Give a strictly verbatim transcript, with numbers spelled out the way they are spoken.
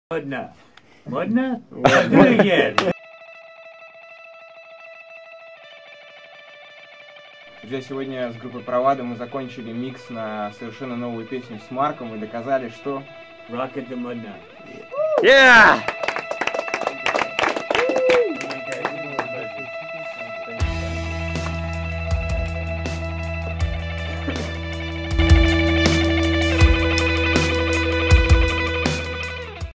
Модно. Модно? Do it again. Друзья, сегодня с группой Провада мы закончили микс на совершенно новую песню с Марком и доказали, что... Rock it the модно. Yeah!